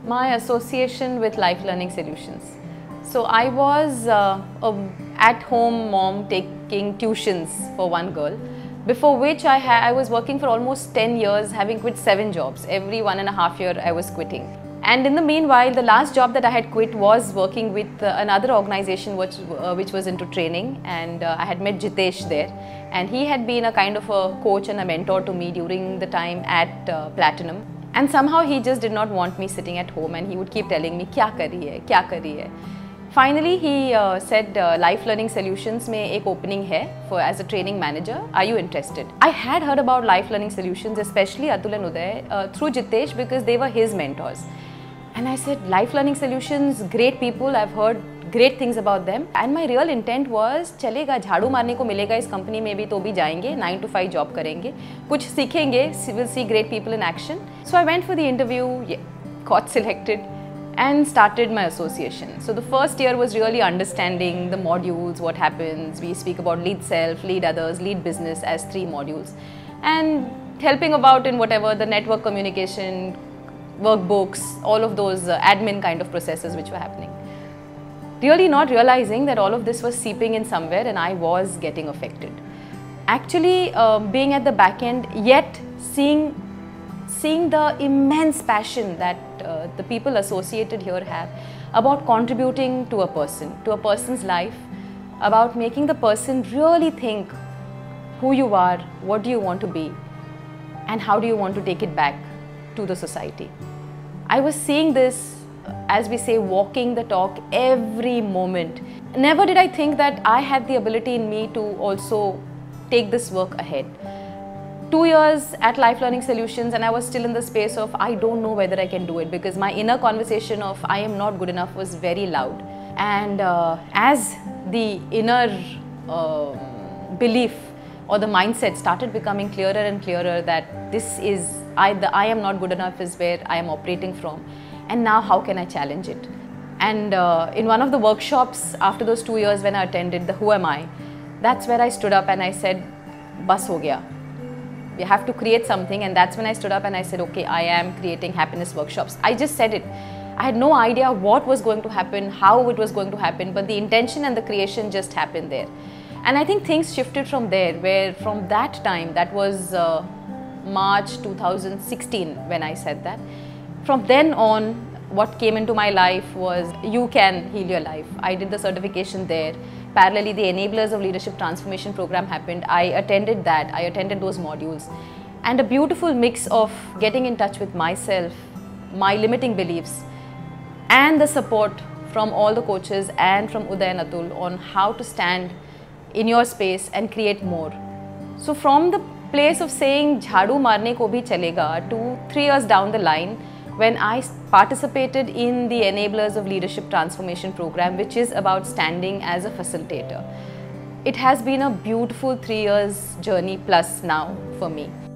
My association with Life Learning Solutions. So I was a at-home mom taking tuitions for one girl, before which I was working for almost 10 years, having quit 7 jobs. Every 1.5 years I was quitting. And in the meanwhile, the last job that I had quit was working with another organization which was into training, and I had met Jitesh there, and he had been a kind of a coach and a mentor to me during the time at Platinum. And somehow he just did not want me sitting at home, and he would keep telling me, "Kya kari hai, kya kari hai." Finally, he said, Life Learning Solutions में एक opening है for as a training manager. Are you interested? I had heard about Life Learning Solutions, especially Atul and Uday, through Jitesh, because they were his mentors. And I said, Life Learning Solutions, great people. I've heard great things about them. And my real intent was, चलेगा झाड़ू मारने को मिलेगा इस company में भी तो भी जाएंगे, 9 to 5 जॉब करेंगे, कुछ सीखेंगे, we'll see great people in action. So I went for the interview, got selected, and started my association. So the first year was really understanding the modules, what happens. We speak about lead self, lead others, lead business as 3 modules, and helping about in whatever the network communication, workbooks, all of those admin kind of processes which were happening. Really not realizing that all of this was seeping in somewhere and I was getting affected. Actually being at the back end, yet seeing the immense passion that the people associated here have about contributing to a person's life, about making the person really think who you are, what do you want to be, and how do you want to take it back to the society. I was seeing this, as we say, walking the talk every moment. Never did I think that I had the ability in me to also take this work ahead. 2 years at Life Learning Solutions and I was still in the space of I don't know whether I can do it, because my inner conversation of I am not good enough was very loud. And as the inner belief or the mindset started becoming clearer and clearer that this is, the I am not good enough is where I am operating from, and now how can I challenge it? And in one of the workshops after those 2 years when I attended the Who Am I, that's where I stood up and I said, bas ho gaya. You have to create something. And that's when I stood up and I said, okay, I am creating happiness workshops. I just said it. I had no idea what was going to happen, how it was going to happen, but the intention and the creation just happened there. And I think things shifted from there, where from that time, that was March 2016 when I said that. From then on, what came into my life was You Can Heal Your Life. I did the certification there. Parallelly, the Enablers of Leadership Transformation program happened. I attended that. I attended those modules. And a beautiful mix of getting in touch with myself, my limiting beliefs, and the support from all the coaches and from Uday and Atul on how to stand in your space and create more. So from the place of saying jhadu marne ko bhi chalega to 3 years down the line, when I participated in the Enablers of Leadership Transformation program, which is about standing as a facilitator. It has been a beautiful 3 years journey plus now for me.